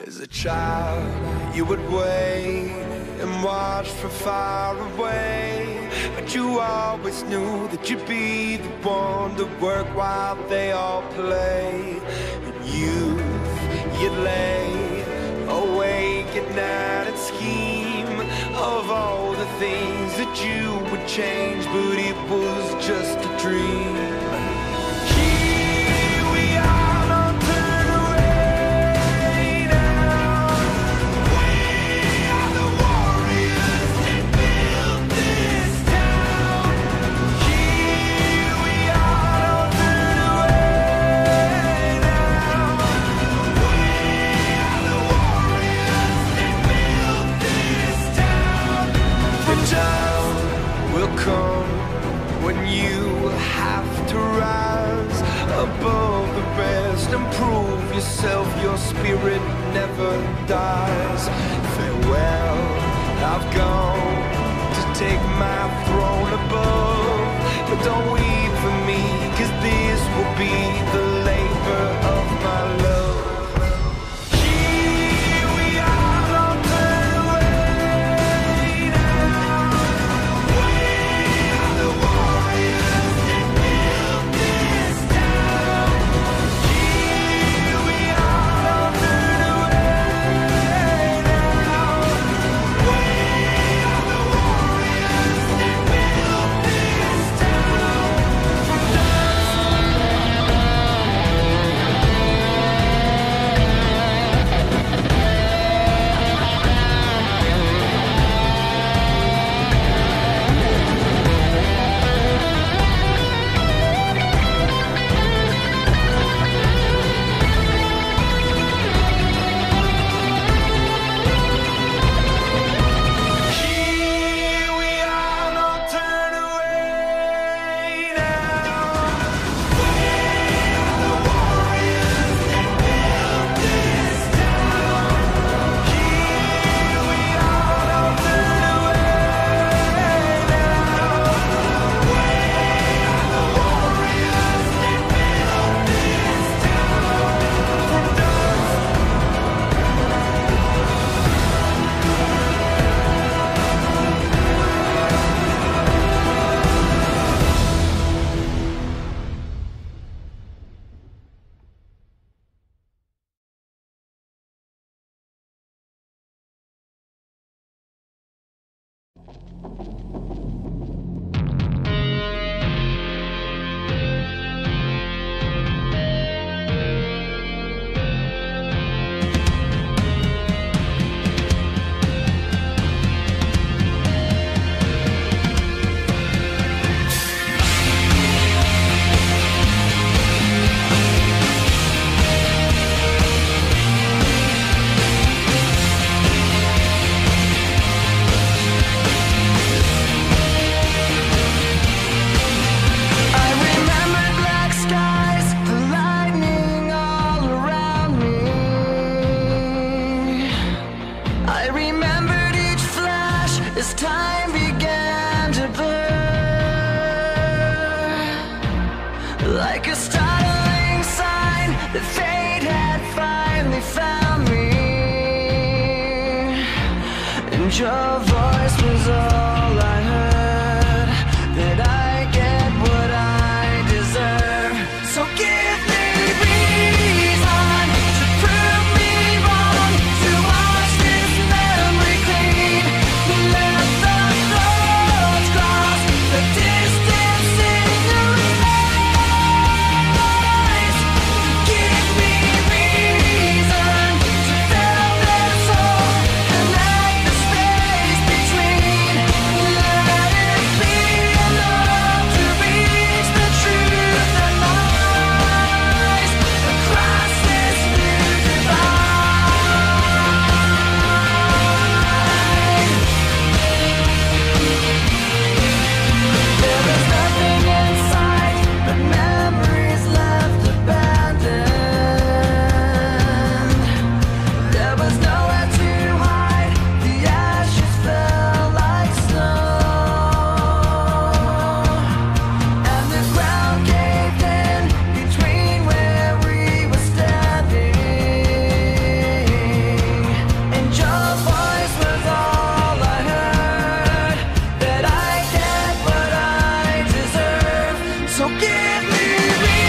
As a child, you would wait and watch from far away, but you always knew that you'd be the one to work while they all play. In youth, you'd lay awake at night and scheme of all the things that you would change, but it was just a dream. When you have to rise above the rest and prove yourself, your spirit never dies. Farewell, I've gone to take my throne above, but don't weep for me, 'cause this will be the labor of my love. As time began to blur, like a startling sign that fate had finally found me, and your voice was all I heard, that I get what I deserve. So give me reason to prove me wrong, to wash this memory clean. Let the thoughts cross the distance in your eyes. Give me reason to fill this hole and light the space between. So give me reason.